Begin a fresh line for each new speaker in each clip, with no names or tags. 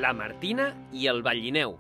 la Martina i el Ballineu.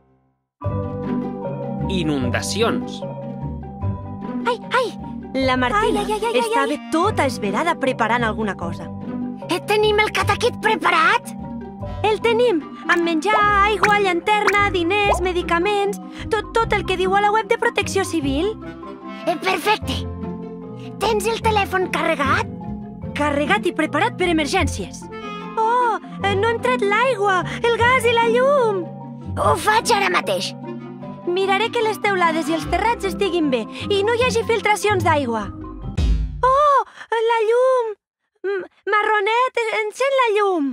Inundacions.
Ai! La Martina estava tota esverada preparant alguna cosa.
Tenim el cataquit preparat?
El tenim, amb menjar, aigua, llanterna, diners, medicaments... Tot el que diu a la web de Protecció Civil.
Perfecte. Tens el telèfon carregat?
Carregat i preparat per emergències. Oh, no hem tret l'aigua, el gas i la llum.
Ho faig ara mateix.
Miraré que les teulades i els terrats estiguin bé i no hi hagi filtracions d'aigua. Oh, la llum! Marronet, encén la llum!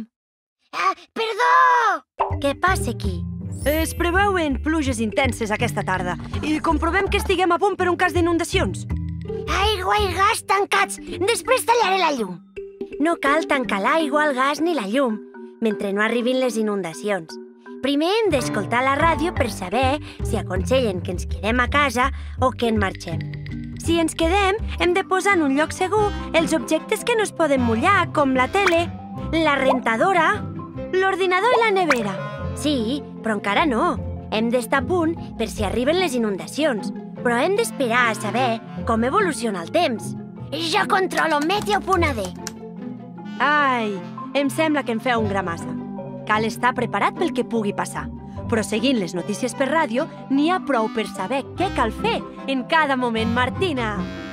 Perdó!
Què passa aquí? Es preveuen pluges intenses aquesta tarda i comprovem que estiguem a punt per un cas d'inundacions.
Aigua i gas tancats. Després tallaré la llum.
No cal tancar l'aigua, el gas ni la llum mentre no arribin les inundacions. Primer hem d'escoltar la ràdio per saber si aconsellen que ens quedem a casa o que en marxem. Si ens quedem, hem de posar en un lloc segur els objectes que no es poden mullar, com la tele, la rentadora, l'ordinador i la nevera. Sí, però encara no. Hem d'estar a punt per si arriben les inundacions, però hem d'esperar a saber com evoluciona el temps.
Jo controlo Meteo.ad.
Ai, em sembla que em feu un gra massa. Cal estar preparat pel que pugui passar. Però seguint les notícies per ràdio, n'hi ha prou per saber què cal fer en cada moment, Martina.